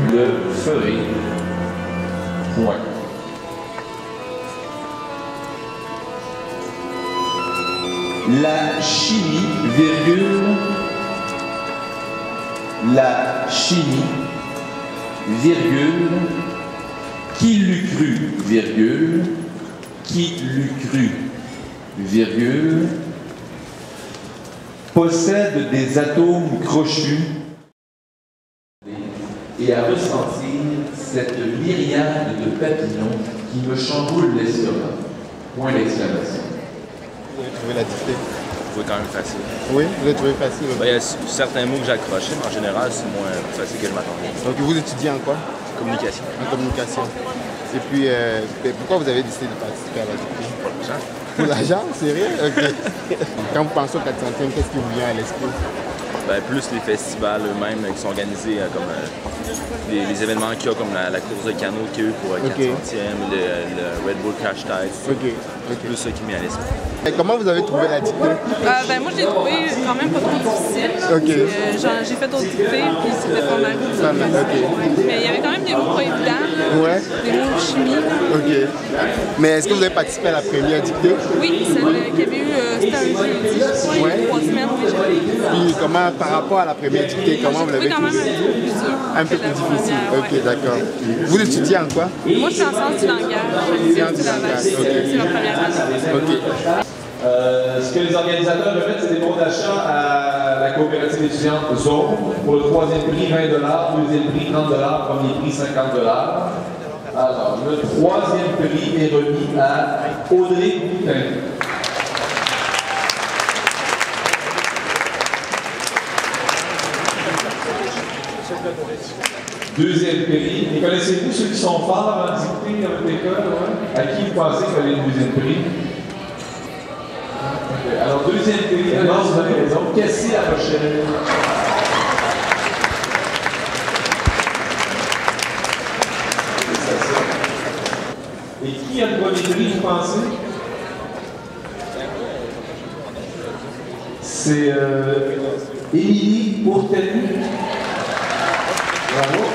le ferai. Point. La chimie, virgule, la chimie, virgule, qui l'eût cru, virgule, qui l'eût cru, virgule, possède des atomes crochus et à ressentir cette myriade de papillons qui me chamboule l'estomac. Point d'exclamation. Vous avez trouvé la dictée? C'est quand même facile. Oui, vous avez trouvé facile? Ben, il y a certains mots que j'ai accrochés, mais en général, c'est moins facile que je m'attendais. Donc vous étudiez en quoi? Communication. En communication. Et puis, pourquoi vous avez décidé de participer à la dictée? Pour l'argent. Pour l'argent? Sérieux? OK. Quand vous pensez au 400e, qu'est-ce qui vous vient à l'esprit? Ben, plus les festivals eux-mêmes qui sont organisés comme les événements qu'il y a comme la course de canot qu'il y a eu pour 400e, le Red Bull Crash Tide. C'est plus ça qui m'est à l'esprit. Et comment vous avez trouvé la dictée? Ben, moi, je l'ai trouvé quand même pas trop difficile. J'ai fait d'autres dictées, puis c'était pas mal. Mais il y avait quand même des mots pas évidents, des mots de chimie. OK. Mais est-ce que vous avez participé à la première dictée? Oui, celle qu'il y avait eu, c'était un jeudi, je crois, il y a 3 semaines. Puis comment, par rapport à la première dictée, comment vous l'avez trouvé? Un peu plus difficile. OK, d'accord. Vous étudiez en quoi? Moi, je suis en sciences du langage. C'est ma première année. OK. Ce que les organisateurs remettent, c'est des bons d'achat à la coopérative étudiante Zone. Pour le troisième prix, 20 $, deuxième prix, 30 $, premier prix, 50 $. Alors, le troisième prix est remis à Audrey Boutin. Deuxième prix. Et connaissez-vous ceux qui sont forts en dictée dans votre école? Ouais? À qui vous pensez qu'il fallait le deuxième prix? Alors, deuxième prix, non, vous avez raison, Cassie La Rochelle. Et qui a le premier prix, vous pensez? C'est Émilie Bourtelu. Bravo.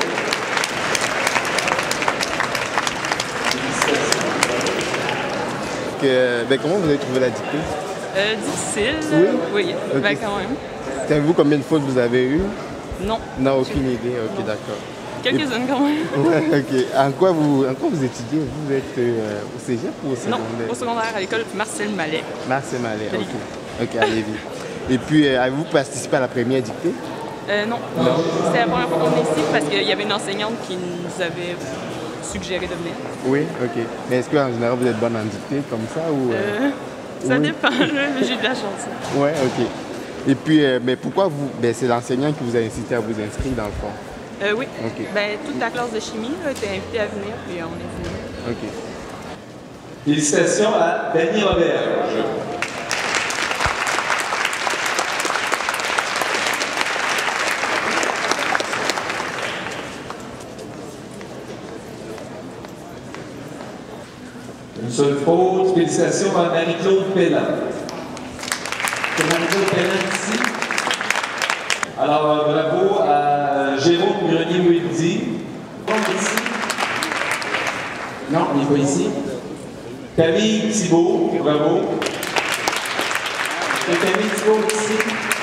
Comment vous avez trouvé la dictée? Difficile. Oui. Okay. Ben, quand même. Savez-vous combien de fautes vous avez eues? Non. Non, aucune idée. OK, d'accord. Quelques-unes quand même. Ouais, OK. En quoi vous étudiez? Vous êtes au cégep ou au secondaire? Non, au secondaire, à l'école Marcel Mallet. Marcel Mallet, OK, à Lévis. Et puis, avez-vous participé à la première dictée? Non. C'était la première fois qu'on est ici parce qu'il y avait une enseignante qui nous avait suggéré de venir. Oui, OK. Mais est-ce qu'en général, vous êtes bonne en dictée comme ça ou... Ça dépend, j'ai de la chance. Oui, OK. Et puis, mais pourquoi vous... c'est l'enseignant qui vous a incité à vous inscrire dans le fond? Oui. OK. Toute la classe de chimie était invitée à venir, puis on est venu. OK. Félicitations à Danny Robert. Une seule faute. Félicitations à Marie-Claude Pellan. C'est Marie-Claude Pellan ici. Alors, bravo à Jérôme Grenier-Wildy. Ici. Non, il n'est pas ici. Camille Thibault, bravo. Et Camille Thibault ici.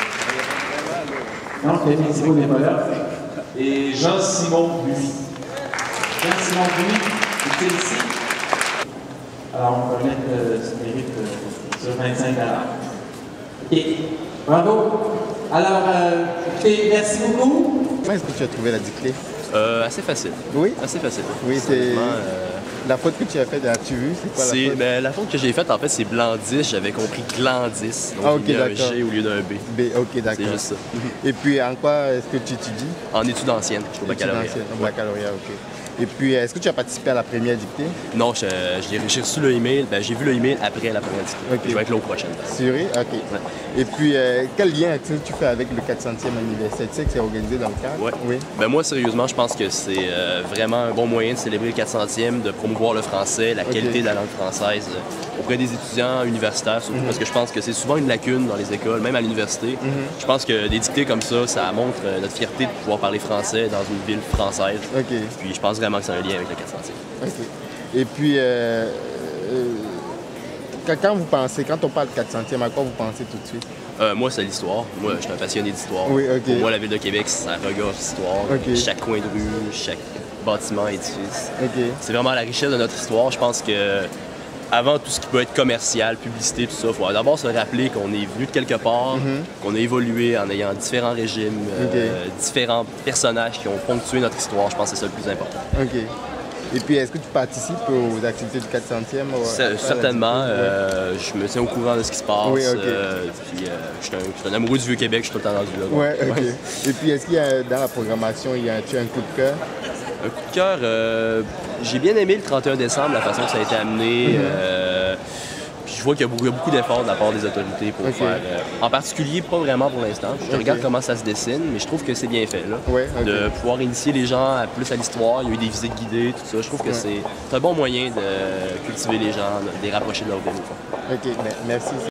Non, Camille Thibault n'est pas là. Et Jean-Simon Buis. Jean-Simon Buis, il est ici. Alors, on va mettre ce mérite sur 25 $. Et bravo. Alors, écoutez, merci beaucoup. Comment est-ce que tu as trouvé la dictée? Assez facile. Oui? Assez facile. Oui, c'est... La faute que tu as faite, as-tu vu? C'est quoi la faute? La faute que j'ai faite, en fait, c'est Blandis. J'avais compris Glandis. Donc, il y a un G au lieu d'un B. OK, d'accord. C'est juste ça. Et puis, en quoi est-ce que tu étudies? En études anciennes, au baccalauréat. Au baccalauréat, OK. Et puis, est-ce que tu as participé à la première dictée? Non, j'ai reçu le email. Ben, j'ai vu le email après la première dictée. Okay. Je vais être là aux prochaines. Sérieux? OK. Ouais. Et puis, quel lien tu fais avec le 400e anniversaire? Tu sais que c'est organisé dans le cadre? Ouais. Oui. Ben, moi, sérieusement, je pense que c'est vraiment un bon moyen de célébrer le 400e, de promouvoir le français, la qualité de la langue française auprès des étudiants universitaires, surtout parce que je pense que c'est souvent une lacune dans les écoles, même à l'université. Je pense que des dictées comme ça montre notre fierté de pouvoir parler français dans une ville française. Puis je pense vraiment que c'est un lien avec le 400e. Et puis, quand on parle de 400e, à quoi vous pensez tout de suite? Moi, c'est l'histoire. Moi, je suis un passionné d'histoire. Oui, Pour moi, la ville de Québec, ça regorge d'histoire. Chaque coin de rue, chaque bâtiment, édifice. C'est vraiment la richesse de notre histoire. Je pense que avant tout ce qui peut être commercial, publicité, tout ça, il faut d'abord se rappeler qu'on est venu de quelque part, qu'on a évolué en ayant différents régimes, différents personnages qui ont ponctué notre histoire. Je pense que c'est ça le plus important. Et puis, est-ce que tu participes aux activités du 400e? Certainement. Je me tiens au courant de ce qui se passe. Puis, je suis un amoureux du Vieux-Québec, je suis tout le temps rendu là. Et puis, est-ce qu'il y a dans la programmation, tu as un coup de cœur? Un coup de cœur, j'ai bien aimé le 31 décembre, la façon que ça a été amené. Puis je vois qu'il y a beaucoup d'efforts de la part des autorités pour faire. En particulier, pas vraiment pour l'instant. Je regarde comment ça se dessine, mais je trouve que c'est bien fait. Là, de pouvoir initier les gens plus à l'histoire. Il y a eu des visites guidées, tout ça. Je trouve que c'est un bon moyen de cultiver les gens, de les rapprocher de leur pays. OK, merci.